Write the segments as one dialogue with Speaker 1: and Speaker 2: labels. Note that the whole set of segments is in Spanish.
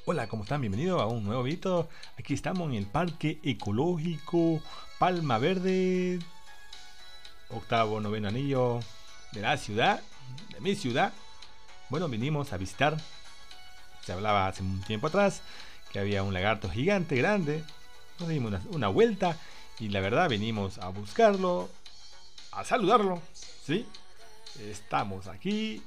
Speaker 1: Hola, ¿cómo están? Bienvenidos a un nuevo video. Aquí estamos en el Parque Ecológico Palma Verde, octavo, noveno anillo de la ciudad, de mi ciudad. Bueno, vinimos a visitar. Se hablaba hace un tiempo atrás que había un lagarto gigante, grande. Nos dimos una vuelta y la verdad venimos a buscarlo, a saludarlo. ¿Sí? Estamos aquí,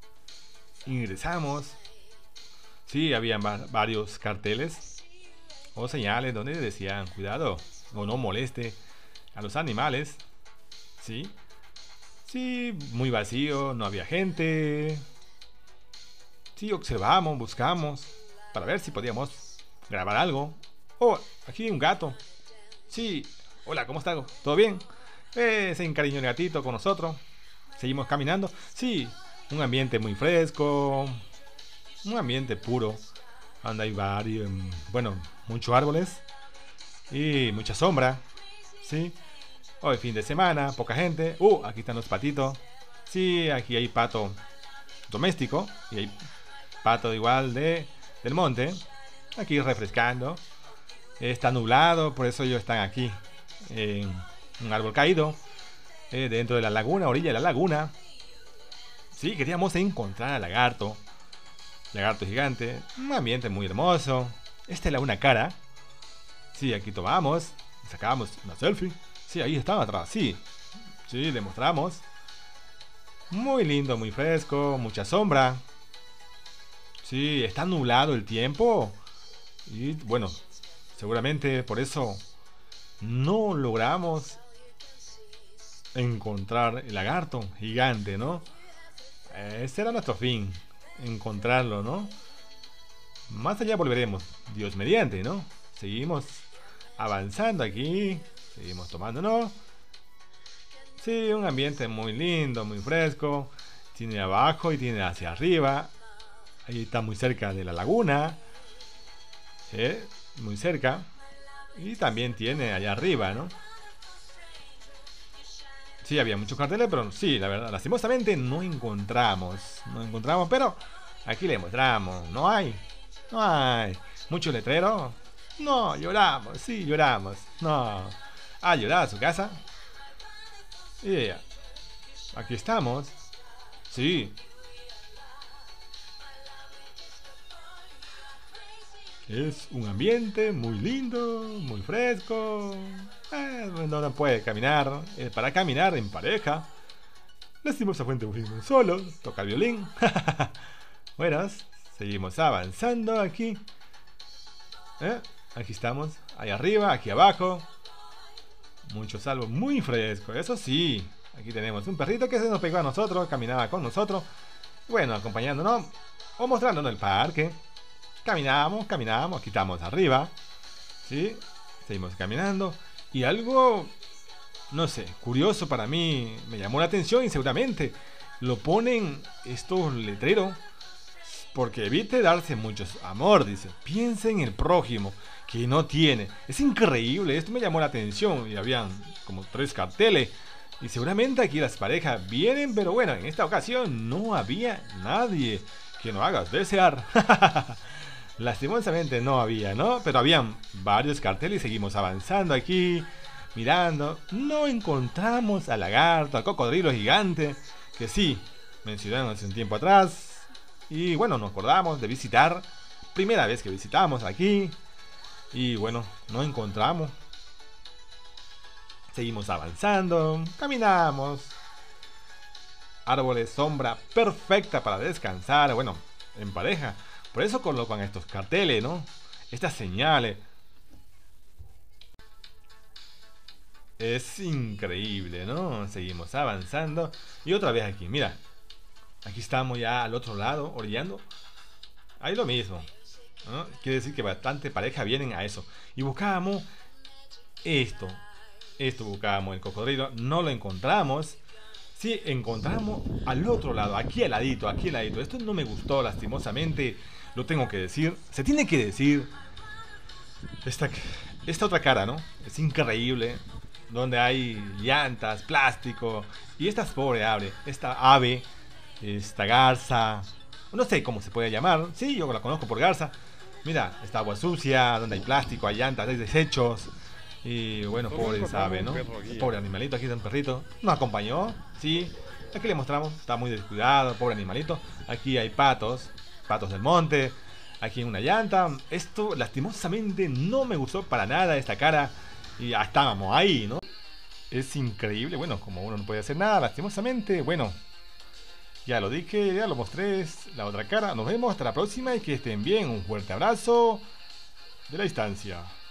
Speaker 1: ingresamos. Sí, habían varios carteles o señales donde decían cuidado o no moleste a los animales. Sí, sí, muy vacío, no había gente. Sí, observamos, buscamos para ver si podíamos grabar algo. Oh, aquí hay un gato. Sí, hola, ¿cómo está? ¿Todo bien? Se encariñó el gatito con nosotros. Seguimos caminando. Sí, un ambiente muy fresco, un ambiente puro. Anda, hay varios, bueno, muchos árboles y mucha sombra. Sí, hoy fin de semana, poca gente. Aquí están los patitos. Sí, aquí hay pato doméstico y hay pato igual del monte. Aquí refrescando. Está nublado, por eso ellos están aquí en un árbol caído, dentro de la laguna, orilla de la laguna. Sí, queríamos encontrar al lagarto. Lagarto gigante, un ambiente muy hermoso. Esta es la una cara. Sí, aquí tomamos, sacamos una selfie. Sí, ahí estaba atrás, sí. Sí, le mostramos. Muy lindo, muy fresco, mucha sombra. Sí, está nublado el tiempo. Y bueno, seguramente por eso no logramos encontrar el lagarto gigante, ¿no? Ese era nuestro fin, encontrarlo, ¿no? Más allá volveremos, Dios mediante, ¿no? Seguimos avanzando aquí, seguimos tomándonos. Sí, un ambiente muy lindo, muy fresco. Tiene abajo y tiene hacia arriba. Ahí está muy cerca de la laguna. Muy cerca. Y también tiene allá arriba, ¿no? Sí, había muchos carteles, pero sí, la verdad, lastimosamente no encontramos, pero aquí le mostramos, no hay, mucho letrero, no, lloramos, sí, lloramos, no, llorar a su casa, y aquí estamos, sí, es un ambiente muy lindo, muy fresco. No, no puede caminar. Para caminar en pareja. Lastimosamente fuimos solos. Toca el violín. Bueno, seguimos avanzando aquí. Aquí estamos. Ahí arriba, aquí abajo. Mucho salvo, muy fresco. Eso sí. Aquí tenemos un perrito que se nos pegó a nosotros. Caminaba con nosotros. Bueno, acompañándonos o mostrándonos el parque. Caminamos. Aquí estamos arriba. ¿Sí? Seguimos caminando. Y algo, no sé, curioso para mí, me llamó la atención y seguramente lo ponen estos letreros porque evite darse mucho amor, dice. Piensa en el prójimo que no tiene. Es increíble, esto me llamó la atención y habían como 3 carteles. Y seguramente aquí las parejas vienen, pero bueno, en esta ocasión no había nadie que nos hagas desear. Lastimosamente no había, ¿no? Pero habían varios carteles y seguimos avanzando aquí, mirando. No encontramos al lagarto, al cocodrilo gigante, que sí, mencionaron hace un tiempo atrás. Y bueno, nos acordamos de visitar. Primera vez que visitamos aquí. Y bueno, no encontramos. Seguimos avanzando, caminamos. Árboles, sombra perfecta para descansar, bueno, en pareja. Por eso colocan estos carteles, ¿no? Estas señales. Es increíble, ¿no? Seguimos avanzando. Y otra vez aquí, mira. Aquí estamos ya al otro lado, orillando. Ahí lo mismo, ¿no? Quiere decir que bastante pareja vienen a eso. Y buscábamos esto. Esto buscábamos, el cocodrilo. No lo encontramos. Sí, encontramos al otro lado, aquí al ladito, aquí al ladito. Esto no me gustó, lastimosamente. Lo tengo que decir. Se tiene que decir. Esta otra cara, ¿no? Es increíble. Donde hay llantas, plástico. Y esta pobre ave, esta garza. No sé cómo se puede llamar. Sí, yo la conozco por garza. Mira, está agua sucia, donde hay plástico, hay llantas, hay desechos. Y bueno, pobre sabe, ¿no? Pobre animalito, aquí está un perrito. Nos acompañó, sí. Aquí le mostramos, está muy descuidado, pobre animalito. Aquí hay patos, patos del monte. Aquí en una llanta. Esto lastimosamente no me gustó para nada esta cara. Y ya estábamos ahí, ¿no? Es increíble, bueno, como uno no puede hacer nada, lastimosamente, bueno, ya lo dije, ya lo mostré, es la otra cara. Nos vemos hasta la próxima y que estén bien. Un fuerte abrazo de la distancia.